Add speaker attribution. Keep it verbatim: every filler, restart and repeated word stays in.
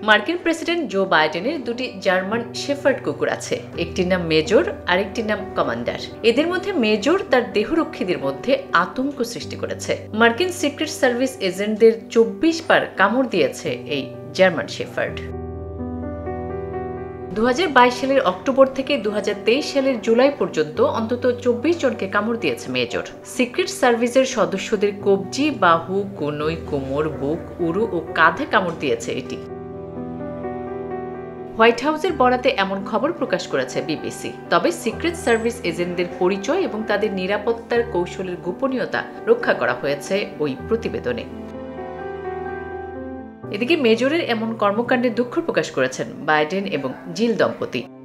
Speaker 1: মার্কিন president Joe বাইডেনের দুটি জার্মান শেফার্ড কুকুর আছে, একটির নাম মেজর আর একটির নাম কমান্ডার। এদের মধ্যে মেজর তার দেহরক্ষীদের মধ্যে আতঙ্ক সৃষ্টি করেছে। মার্কিন সিক্রেট সার্ভিস এজেন্টদের চব্বিশ বার কামড় দিয়েছে এই জার্মান শেফার্ড। দু হাজার বাইশ সালের অক্টোবর থেকে দু হাজার তেইশ সালের জুলাই পর্যন্ত অন্তত চব্বিশ জনকে কামড় দিয়েছে মেজর। সিক্রেট সার্ভিসের সদস্যদের কবজি, বাহু, কনুই, কোমর, বুক, উরু ও কাঁধে কামড় দিয়েছে এটি। হোয়াইট হাউসের বরাতে এমন খবর প্রকাশ করেছে বিবিসি। তবে সিক্রেট সার্ভিস এজেন্টদের পরিচয় এবং তাদের নিরাপত্তার কৌশলের গোপনীয়তা রক্ষা করা হয়েছে ওই প্রতিবেদনে। এদিকে মেজরের এমন কর্মকাণ্ডে দুঃখ প্রকাশ করেছেন বাইডেন এবং জিল দম্পতি।